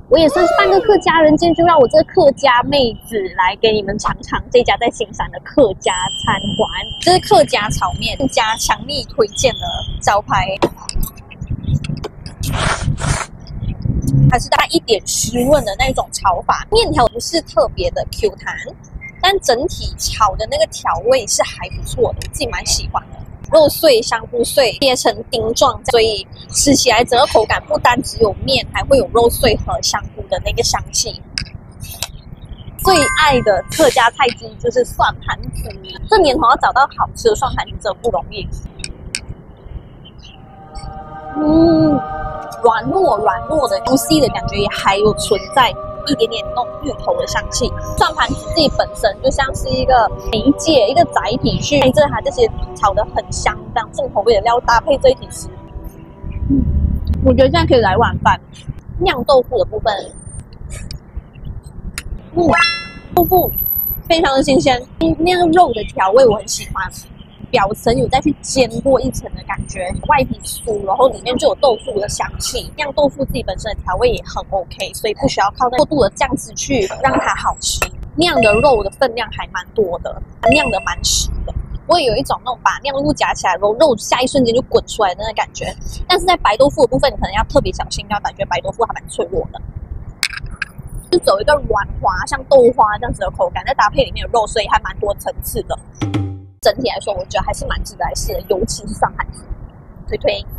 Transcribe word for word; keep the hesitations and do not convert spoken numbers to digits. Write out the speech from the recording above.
我也算是半个客家人，今天就让我这个客家妹子来给你们尝尝这家在新山的客家餐馆。这是客家炒面，更加强力推荐的招牌，还是带一点湿润的那种炒法。面条不是特别的 Q 弹，但整体炒的那个调味是还不错的，我自己蛮喜欢的。肉碎、香菇碎切成丁状，所以吃起来整个口感不单只有面，还会有肉碎和香菇的那个香气。最爱的客家菜之一就是蒜盘子，这年头要找到好吃的蒜盘子真的不容易。嗯，软糯软糯的 juicy 的感觉也还有存在。一点点那种芋头的香气，蒜盘子自己本身就像是一个媒介、一个载体，去带着它这些炒得很香、这样重口味的料搭配在一起吃。嗯，我觉得这样可以来碗饭。酿豆腐的部分，嗯，豆腐非常的新鲜，那个肉的调味我很喜欢。表层有再去煎过一层的感觉，外皮酥，然后里面就有豆腐的香气。酿豆腐自己本身的调味也很 OK， 所以不需要靠过度的酱汁去让它好吃。酿的肉的分量还蛮多的，酿的蛮实的。我也有一种那种把酿豆腐夹起来，然后肉下一瞬间就滚出来的那个感觉。但是在白豆腐的部分，你可能要特别小心，要感觉白豆腐还蛮脆弱的。就走一个软滑像豆花这样子的口感，再搭配里面的肉，所以还蛮多层次的。整体来说，我觉得还是蛮值得来试的，尤其是蒜盘子，推推。